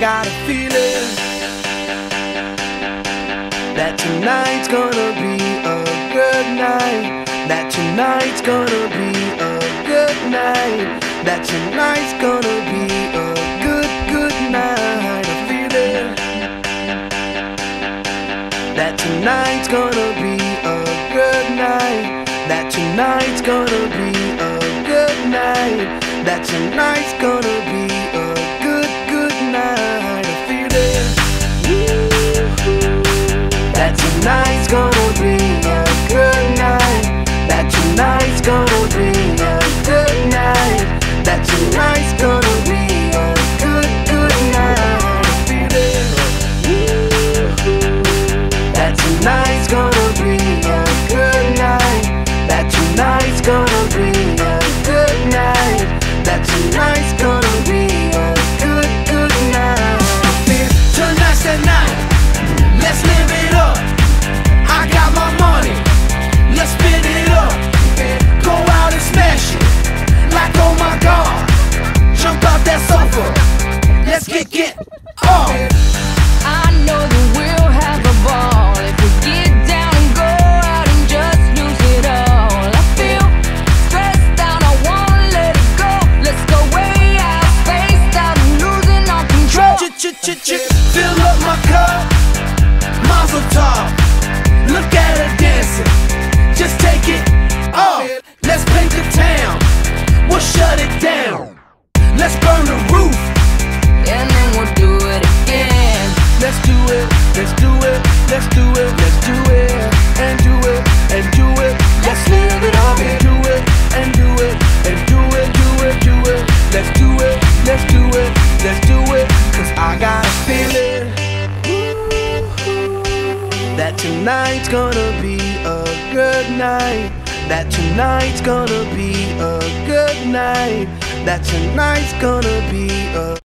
got a feeling that tonight's gonna be a good night. That tonight's gonna be a good night. That tonight's gonna be a good night. A feeling that tonight's gonna be a good night. That tonight's gonna be a good night. That tonight's gonna be a good night. A feeling that tonight's gonna be a good night. That tonight's gonna be a good night. That tonight's gonna be a good night. A feeling that tonight's gonna be a good night. That tonight's gonna be a good night. That tonight's gonna be a good night. Tonight's the night. Let's live it up. I got my money. Let's spin it up. Go out and smash it. Like oh my God. Jump out that sofa. Let's get off. I know that we'll have a ball if we get down and go out and just lose it all. I feel stressed out, I wanna let it go. Let's go way out, spaced out and losing all control. Fill up my cup, Mazel tov. Look at her dancing, just take it off. Let's paint the town, we'll shut it down. Let's burn the roof, And then we'll do it again. let's do it, let's do it, let's do it, let's do it, and do it, and do it. Let's live it up and do it, and do it, and do it, do it, do it. Let's do it, let's do it, let's do it. Cause I got a feeling that tonight's gonna be a good night. That tonight's gonna be a good night. That tonight's gonna be a